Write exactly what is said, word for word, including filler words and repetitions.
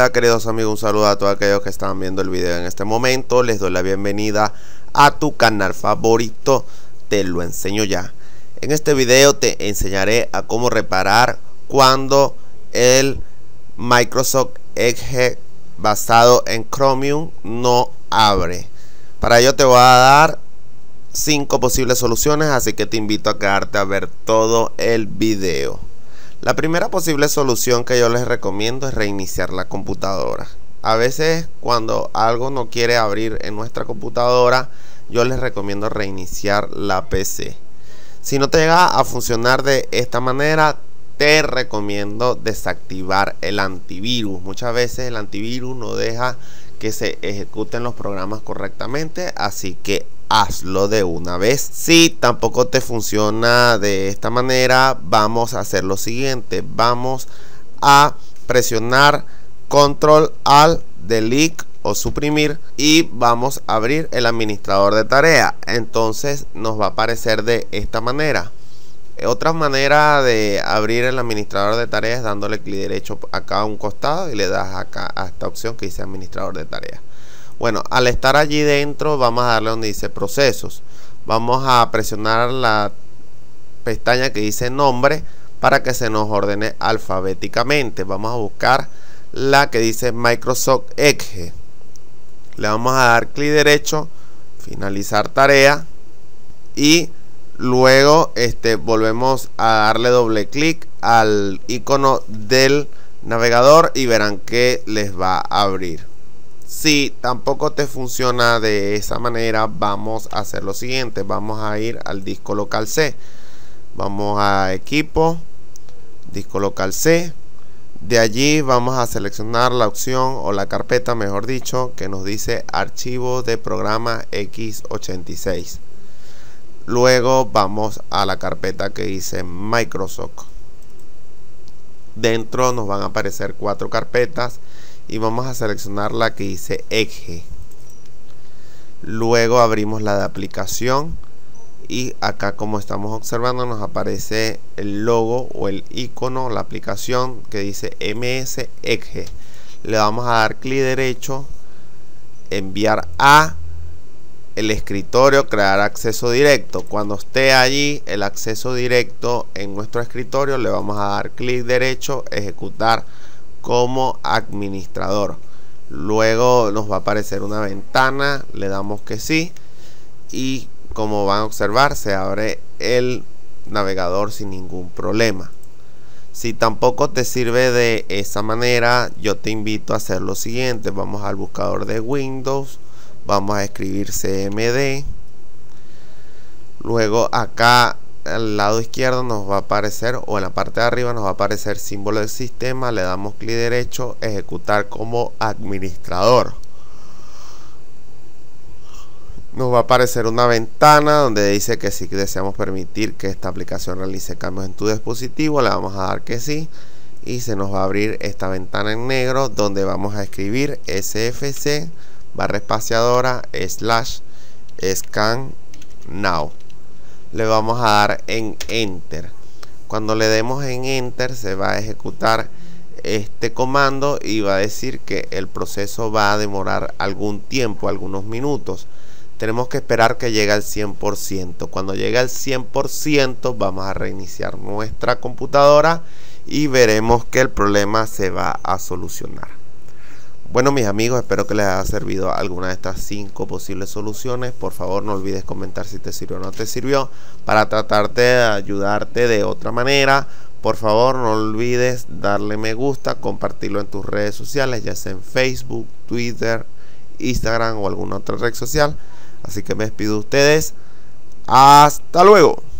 Hola queridos amigos, un saludo a todos aquellos que están viendo el video en este momento. Les doy la bienvenida a tu canal favorito, Te Lo Enseño Ya. En este video te enseñaré a cómo reparar cuando el Microsoft Edge basado en Chromium no abre. Para ello te voy a dar cinco posibles soluciones, así que te invito a quedarte a ver todo el video. La primera posible solución que yo les recomiendo es reiniciar la computadora. A veces cuando algo no quiere abrir en nuestra computadora, yo les recomiendo reiniciar la P C. Si no te llega a funcionar de esta manera, te recomiendo desactivar el antivirus. Muchas veces el antivirus no deja que se ejecuten los programas correctamente, así que hazlo de una vez. Si tampoco te funciona de esta manera, vamos a hacer lo siguiente. Vamos a presionar Control Alt Delete o suprimir y vamos a abrir el administrador de tarea. Entonces nos va a aparecer de esta manera. Otra manera de abrir el administrador de tareas es dándole clic derecho acá a un costado y le das acá a esta opción que dice administrador de tareas. Bueno, al estar allí dentro vamos a darle donde dice procesos. Vamos a presionar la pestaña que dice nombre para que se nos ordene alfabéticamente. Vamos a buscar la que dice Microsoft Edge. Le vamos a dar clic derecho, finalizar tarea y luego este, volvemos a darle doble clic al icono del navegador y verán que les va a abrir. Si tampoco te funciona de esa manera, vamos a hacer lo siguiente. Vamos a ir al disco local C. Vamos a equipo, disco local C. De allí vamos a seleccionar la opción o la carpeta, mejor dicho, que nos dice archivo de programa equis ochenta y seis. Luego vamos a la carpeta que dice Microsoft. Dentro nos van a aparecer cuatro carpetas y vamos a seleccionar la que dice Edge. Luego abrimos la de aplicación y acá, como estamos observando, nos aparece el logo o el icono, la aplicación que dice M S Edge. Le vamos a dar clic derecho, enviar a el escritorio, crear acceso directo. Cuando esté allí el acceso directo en nuestro escritorio, le vamos a dar clic derecho, ejecutar como administrador. Luego nos va a aparecer una ventana, le damos que sí y como van a observar se abre el navegador sin ningún problema. Si tampoco te sirve de esa manera, yo te invito a hacer lo siguiente. Vamos al buscador de Windows, vamos a escribir C M D, luego acá al lado izquierdo nos va a aparecer, o en la parte de arriba nos va a aparecer símbolo del sistema. Le damos clic derecho, ejecutar como administrador. Nos va a aparecer una ventana donde dice que si deseamos permitir que esta aplicación realice cambios en tu dispositivo, le vamos a dar que sí y se nos va a abrir esta ventana en negro donde vamos a escribir S F C barra espaciadora slash scan now. Le vamos a dar en enter. Cuando le demos en enter se va a ejecutar este comando y va a decir que el proceso va a demorar algún tiempo, algunos minutos. Tenemos que esperar que llegue al cien por ciento. Cuando llegue al cien por ciento vamos a reiniciar nuestra computadora y veremos que el problema se va a solucionar. Bueno, mis amigos, espero que les haya servido alguna de estas cinco posibles soluciones. Por favor, no olvides comentar si te sirvió o no te sirvió para tratarte de ayudarte de otra manera. Por favor, no olvides darle me gusta, compartirlo en tus redes sociales, ya sea en Facebook, Twitter, Instagram o alguna otra red social. Así que me despido de ustedes. Hasta luego.